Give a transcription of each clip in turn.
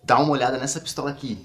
Dá uma olhada nessa pistola aqui.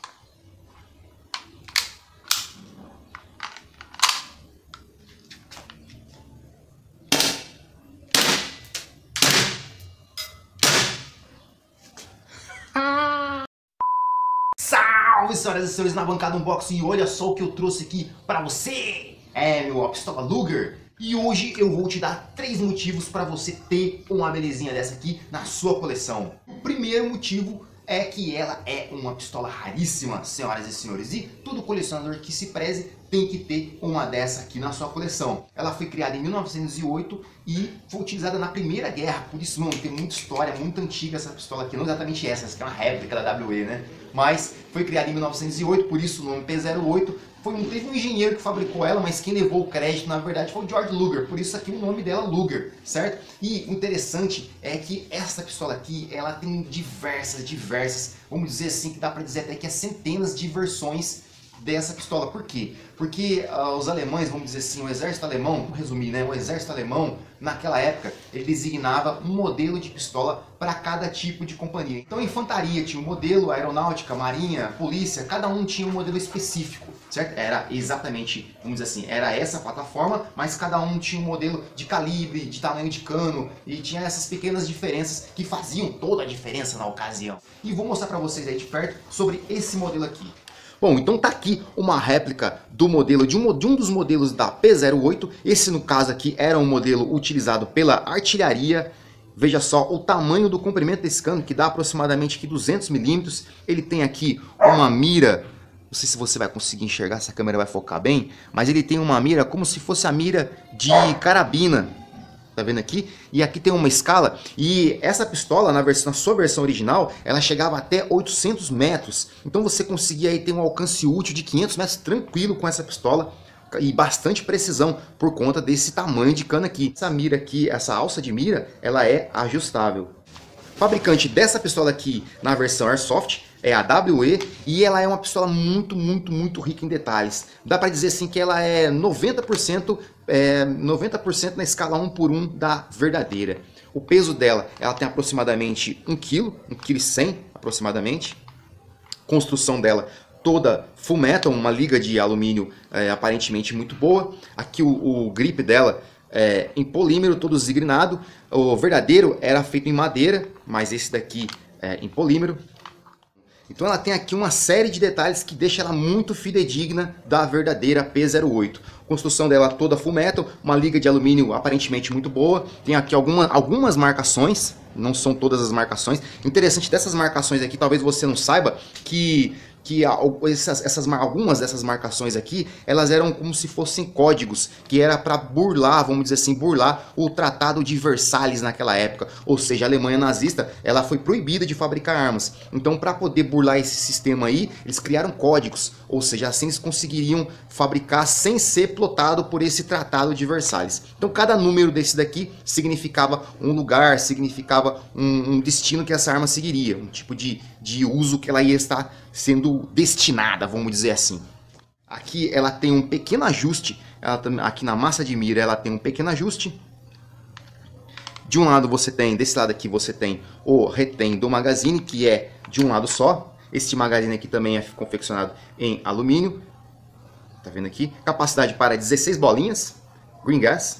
Salve, senhoras e senhores, na bancada unboxing, e olha só o que eu trouxe aqui pra você. A pistola Luger. E hoje eu vou te dar 3 motivos para você ter uma belezinha dessa aqui na sua coleção. O primeiro motivo é que ela é uma pistola raríssima, senhoras e senhores, e todo colecionador que se preze tem que ter uma dessa aqui na sua coleção. Ela foi criada em 1908 e foi utilizada na Primeira Guerra, por isso, mano, tem muita história, muito antiga essa pistola aqui, não exatamente essa aqui é uma réplica da WE, né? Mas foi criada em 1908, por isso o nome P08. Teve um engenheiro que fabricou ela, mas quem levou o crédito, na verdade, foi o George Luger. Por isso aqui o nome dela Luger, certo? E o interessante é que essa pistola aqui, ela tem diversas, vamos dizer assim, que dá pra dizer até que é centenas de versões dessa pistola. Por quê? Porque os alemães, vamos dizer assim, o exército alemão, vamos resumir, né? O exército alemão, naquela época, ele designava um modelo de pistola para cada tipo de companhia. Então a infantaria tinha um modelo, a aeronáutica, marinha, polícia, cada um tinha um modelo específico, certo? Era exatamente, vamos dizer assim, era essa plataforma, mas cada um tinha um modelo de calibre, de tamanho de cano, e tinha essas pequenas diferenças que faziam toda a diferença na ocasião. E vou mostrar para vocês aí de perto sobre esse modelo aqui. Bom, então tá aqui uma réplica do modelo de um dos modelos da P08. Esse, no caso aqui, era um modelo utilizado pela artilharia. Veja só o tamanho do comprimento desse cano, que dá aproximadamente aqui 200 milímetros. Ele tem aqui uma mira, não sei se você vai conseguir enxergar, se a câmera vai focar bem, mas ele tem uma mira como se fosse a mira de carabina. Tá vendo aqui? E aqui tem uma escala, e essa pistola, na sua versão original, ela chegava até 800 metros. Então você conseguia aí ter um alcance útil de 500 metros tranquilo com essa pistola, e bastante precisão por conta desse tamanho de cano aqui. Essa mira aqui, essa alça de mira, ela é ajustável. O fabricante dessa pistola aqui, na versão Airsoft, é a WE, e ela é uma pistola muito rica em detalhes. Dá para dizer assim que ela é 90% na escala 1:1 da verdadeira. O peso dela, ela tem aproximadamente 1 kg, 1,1 kg aproximadamente. Construção dela toda full metal, uma liga de alumínio aparentemente muito boa. Aqui o grip dela é em polímero, todo zigrinado. O verdadeiro era feito em madeira, mas esse daqui é em polímero. Então ela tem aqui uma série de detalhes que deixa ela muito fidedigna da verdadeira P08. A construção dela toda full metal, uma liga de alumínio aparentemente muito boa. Tem aqui algumas marcações, não são todas as marcações. Interessante dessas marcações aqui, talvez você não saiba que algumas dessas marcações aqui, elas eram como se fossem códigos, que era para burlar, vamos dizer assim, burlar o Tratado de Versalhes naquela época. Ou seja, a Alemanha nazista, ela foi proibida de fabricar armas. Então, para poder burlar esse sistema aí, eles criaram códigos, ou seja, assim eles conseguiriam fabricar sem ser plotado por esse Tratado de Versalhes. Então, cada número desse daqui significava um lugar, significava um destino que essa arma seguiria, um tipo de uso que ela ia estar sendo destinada, vamos dizer assim. Aqui ela tem um pequeno ajuste, aqui na massa de mira ela tem um pequeno ajuste. De um lado você tem, desse lado aqui você tem o retém do magazine, que é de um lado só. Este magazine aqui também é confeccionado em alumínio. Tá vendo aqui? Capacidade para 16 bolinhas, green gas.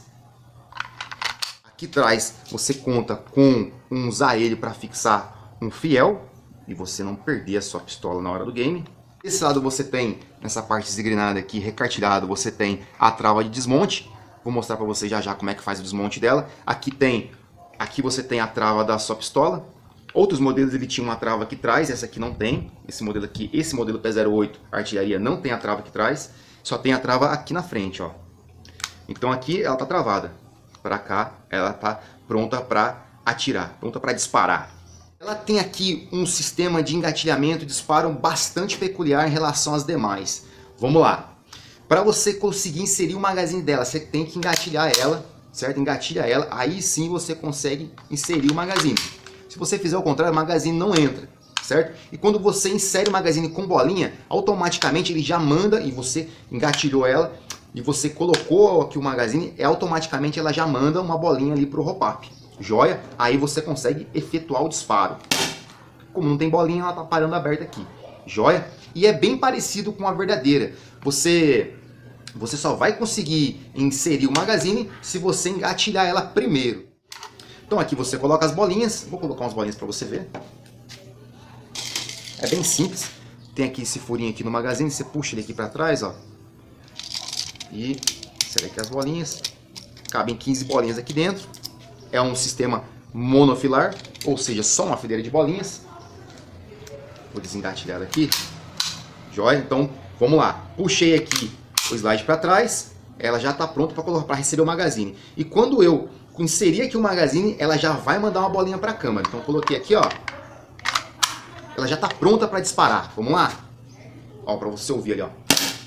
Aqui atrás você conta com um zaelho para fixar um fiel e você não perder a sua pistola na hora do game. Desse lado você tem, nessa parte zigrinada aqui, recartilhado, você tem a trava de desmonte. Vou mostrar para você já como é que faz o desmonte dela. Aqui você tem a trava da sua pistola. Outros modelos ele tinha uma trava aqui atrás, essa aqui não tem. Esse modelo aqui, esse modelo P08 artilharia não tem a trava aqui atrás, só tem a trava aqui na frente, ó. Então aqui ela tá travada. Para cá ela tá pronta para atirar, pronta para disparar. Ela tem aqui um sistema de engatilhamento e disparo bastante peculiar em relação às demais. Vamos lá. Para você conseguir inserir o magazine dela, você tem que engatilhar ela, certo? Engatilha ela, aí sim você consegue inserir o magazine. Se você fizer o contrário, o magazine não entra, certo? E quando você insere o magazine com bolinha, automaticamente ele já manda, e você engatilhou ela, e você colocou aqui o magazine, automaticamente ela já manda uma bolinha ali para o hop-up. Joia? Aí você consegue efetuar o disparo. Como não tem bolinha, ela tá parando aberta aqui. Joia? E é bem parecido com a verdadeira. Você só vai conseguir inserir o magazine se você engatilhar ela primeiro. Então aqui você coloca as bolinhas. Vou colocar umas bolinhas para você ver. É bem simples. Tem aqui esse furinho aqui no magazine. Você puxa ele aqui para trás, ó. E insere aqui as bolinhas. Cabem 15 bolinhas aqui dentro. É um sistema monofilar, ou seja, só uma fileira de bolinhas. Vou desengatilhar aqui. Joia? Então, vamos lá. Puxei aqui o slide para trás. Ela já está pronta para receber o magazine. E quando eu inserir aqui o magazine, ela já vai mandar uma bolinha para a câmera. Então, coloquei aqui, ó. Ela já está pronta para disparar. Vamos lá? Ó, para você ouvir ali, ó.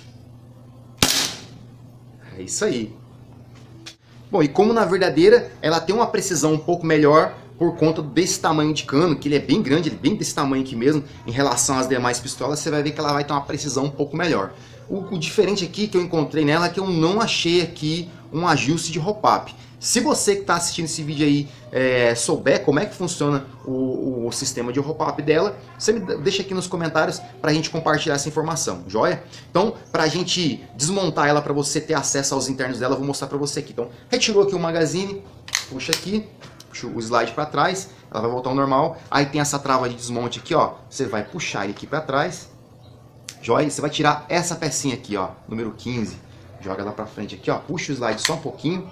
É isso aí. Bom, e como na verdadeira, ela tem uma precisão um pouco melhor por conta desse tamanho de cano, que ele é bem grande, ele é bem desse tamanho aqui mesmo, em relação às demais pistolas, você vai ver que ela vai ter uma precisão um pouco melhor. O diferente aqui que eu encontrei nela é que eu não achei aqui um ajuste de hop-up. Se você que está assistindo esse vídeo aí souber como é que funciona o sistema de hop-up dela, você me deixa aqui nos comentários para a gente compartilhar essa informação, joia? Então, para a gente desmontar ela, para você ter acesso aos internos dela, eu vou mostrar para você aqui. Então, retirou aqui o magazine, puxa aqui, puxa o slide para trás, ela vai voltar ao normal. Aí tem essa trava de desmonte aqui, ó, você vai puxar ele aqui para trás, joia? Você vai tirar essa pecinha aqui, ó, número 15, joga lá para frente aqui, ó, puxa o slide só um pouquinho.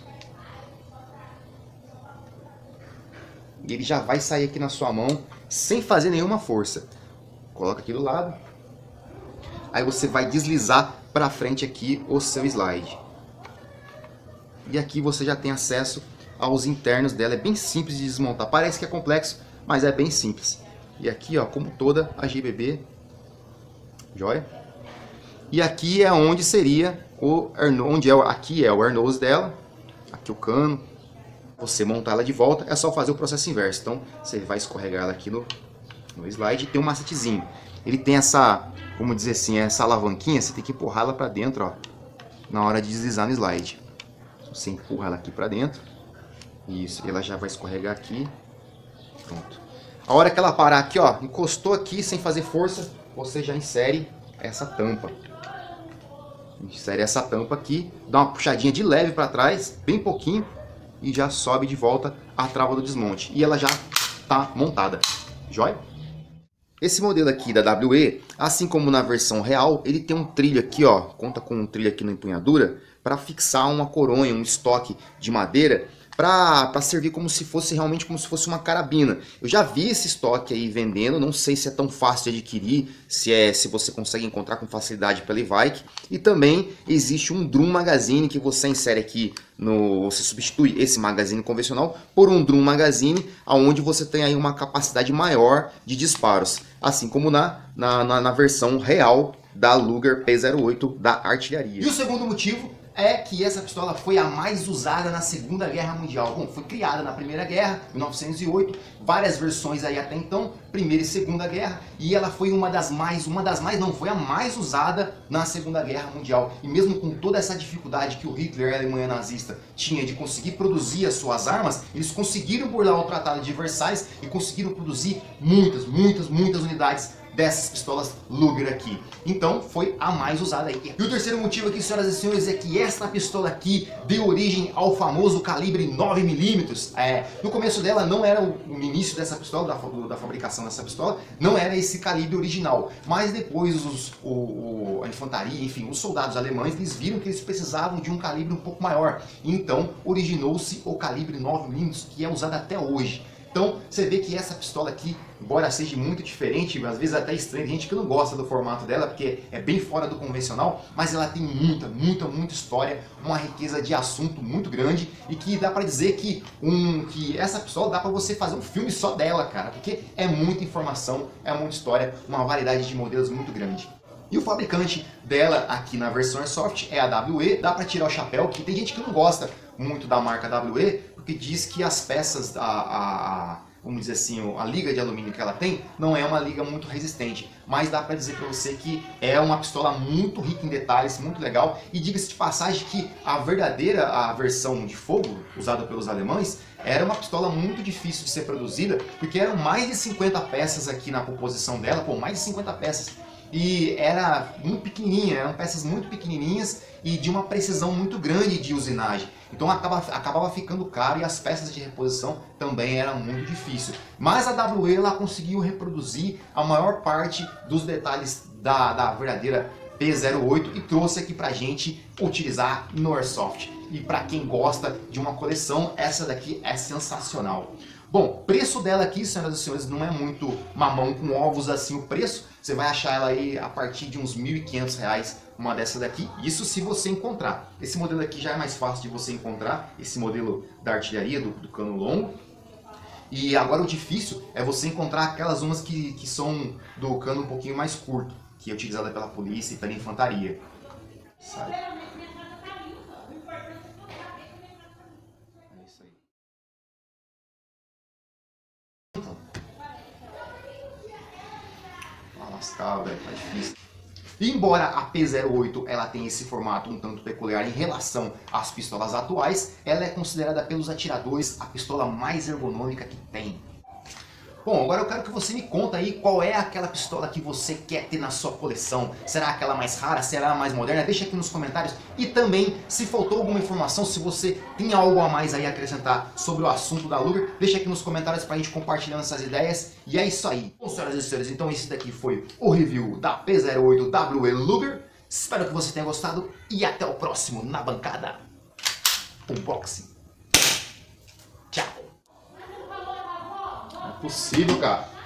E ele já vai sair aqui na sua mão sem fazer nenhuma força. Coloca aqui do lado. Aí você vai deslizar para frente aqui o seu slide. E aqui você já tem acesso aos internos dela. É bem simples de desmontar. Parece que é complexo, mas é bem simples. E aqui, ó, como toda a GBB. Joia? E aqui é onde seria aqui é o air nose dela. Aqui o cano. Você montar ela de volta, é só fazer o processo inverso. Então, você vai escorregar ela aqui no slide e tem um macetezinho. Ele tem essa, vamos dizer assim, essa alavanquinha, você tem que empurrar ela para dentro, ó, na hora de deslizar no slide. Você empurra ela aqui para dentro. Isso, ela já vai escorregar aqui. Pronto. A hora que ela parar aqui, ó, encostou aqui sem fazer força, você já insere essa tampa. Insere essa tampa aqui, dá uma puxadinha de leve para trás, bem pouquinho. E já sobe de volta a trava do desmonte. E ela já está montada. Joia? Esse modelo aqui da WE, assim como na versão real, ele tem um trilho aqui, ó. Conta com um trilho aqui na empunhadura para fixar uma coronha, um estoque de madeira, para servir como se fosse realmente como se fosse uma carabina. Eu já vi esse estoque aí vendendo, não sei se é tão fácil de adquirir, se você consegue encontrar com facilidade pela Evike. E também existe um drum magazine que você insere aqui você substitui esse magazine convencional por um drum magazine, onde você tem aí uma capacidade maior de disparos, assim como na versão real da Luger P08 da artilharia. E o segundo motivo é que essa pistola foi a mais usada na Segunda Guerra Mundial. Bom, foi criada na Primeira Guerra, 1908, várias versões aí até então, Primeira e Segunda Guerra, e ela foi foi a mais usada na Segunda Guerra Mundial. E mesmo com toda essa dificuldade que o Hitler e a Alemanha nazista tinha de conseguir produzir as suas armas, eles conseguiram burlar o Tratado de Versalhes e conseguiram produzir muitas unidades dessas pistolas Luger aqui. Então foi a mais usada aí. E o terceiro motivo aqui, senhoras e senhores, é que esta pistola aqui deu origem ao famoso calibre 9mm. No começo dela não era no início dessa pistola, da fabricação dessa pistola, não era esse calibre original. Mas depois a infantaria, enfim, os soldados alemães, eles viram que eles precisavam de um calibre um pouco maior. Então originou-se o calibre 9mm, que é usado até hoje. Então você vê que essa pistola aqui, embora seja muito diferente, às vezes até estranha, tem gente que não gosta do formato dela porque é bem fora do convencional, mas ela tem muita história, uma riqueza de assunto muito grande e que dá pra dizer que essa pistola dá pra você fazer um filme só dela, cara, porque é muita informação, é muita história, uma variedade de modelos muito grande. E o fabricante dela aqui na versão Airsoft é a WE, dá pra tirar o chapéu, que tem gente que não gosta muito da marca WE, porque diz que as peças, vamos dizer assim, a liga de alumínio que ela tem, não é uma liga muito resistente. Mas dá pra dizer pra você que é uma pistola muito rica em detalhes, muito legal. E diga-se de passagem que a versão de fogo, usada pelos alemães, era uma pistola muito difícil de ser produzida, porque eram mais de 50 peças aqui na composição dela, mais de 50 peças. E era muito pequenininha, eram peças muito pequenininhas e de uma precisão muito grande de usinagem. Então acabava ficando caro e as peças de reposição também eram muito difíceis. Mas a WE ela conseguiu reproduzir a maior parte dos detalhes da verdadeira P08 e trouxe aqui pra gente utilizar no Airsoft. E para quem gosta de uma coleção, essa daqui é sensacional. Bom, preço dela aqui, senhoras e senhores, não é muito mamão com ovos assim o preço. Você vai achar ela aí a partir de uns R$ 1.500, uma dessa daqui. Isso se você encontrar. Esse modelo aqui já é mais fácil de você encontrar, esse modelo da artilharia, do cano longo. E agora o difícil é você encontrar aquelas umas que são do cano um pouquinho mais curto, que é utilizada pela polícia e pela infantaria. Sabe? Lascar, velho, tá difícil. E embora a P08 ela tenha esse formato um tanto peculiar em relação às pistolas atuais, ela é considerada pelos atiradores a pistola mais ergonômica que tem. Bom, agora eu quero que você me conta aí qual é aquela pistola que você quer ter na sua coleção. Será aquela mais rara? Será a mais moderna? Deixa aqui nos comentários. E também, se faltou alguma informação, se você tem algo a mais aí a acrescentar sobre o assunto da Luger, deixa aqui nos comentários pra gente compartilhando essas ideias. E é isso aí. Bom, senhoras e senhores, então esse daqui foi o review da P08 WE Luger. Espero que você tenha gostado e até o próximo Na Bancada Unboxing. Tchau. Não é possível, cara.